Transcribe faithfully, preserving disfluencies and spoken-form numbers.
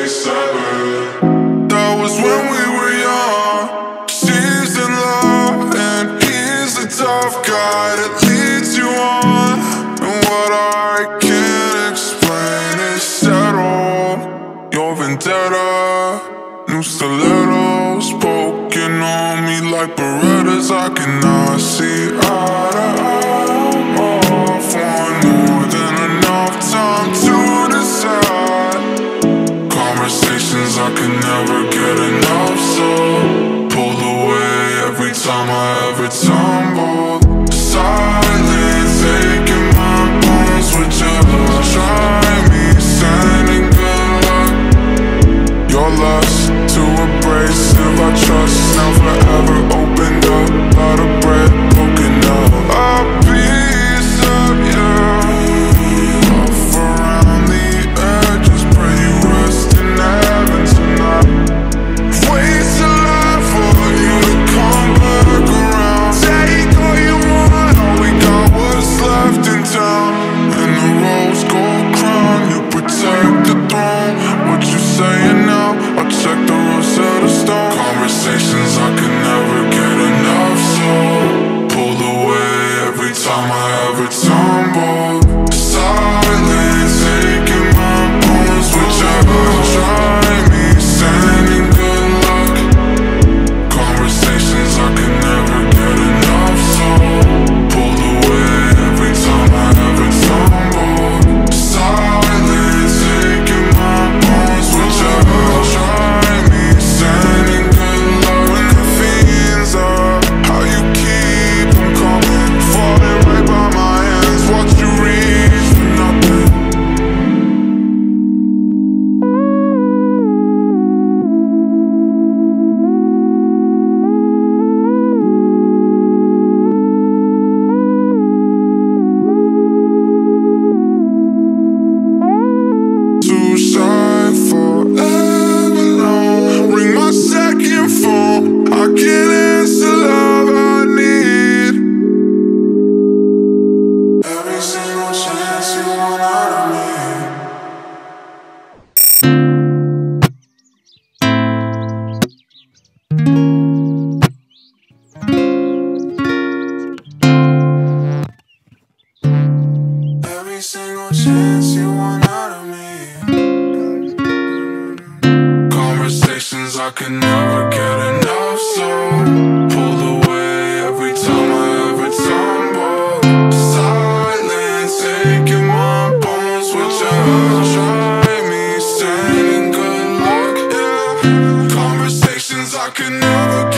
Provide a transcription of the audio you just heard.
Staggr. That was when we were young. She's in love and he's a tough guy that leads you on. And what I can't explain is settled. Your vendetta, new stilettos poking on me like Berettas. I cannot see eye to eye. More for more than enough time to decide. Conversations I can never get enough, so pulled away every time I ever tumbled. Silence taking my bones with you. Try me, sending good luck. Your lust to abrasive, I trust. Now forever opened up, lot of bread broken up. A piece of you, off around the edges. Pray you rest in heaven tonight. Waits a lot for you to come back around. Take all you want, all we got was left in town. And the rose gold crown, you protect the throne. What you saying now? I'll check the Rosetta Stone. Conversations I can never get enough, so pulled away every time I ever tumbled. Silence taking my bones with you. Try me, sending good luck. Conversations I can never get enough, so pulled away every time I ever tumbled. Silence taking my bones with you. Try me, sending good luck. When the fiends are, how you keep them coming. Falling right by my hands, watch you reach for nothing. Too shy forever long. Ring my second phone, I can't answer love I need. Every single chance you want out of me. Every single chance you want out of me. Conversations I can never get enough, so pulled away every time I ever tumble. Silence taking my bones with you. Try me, sending good luck, yeah. Conversations I can never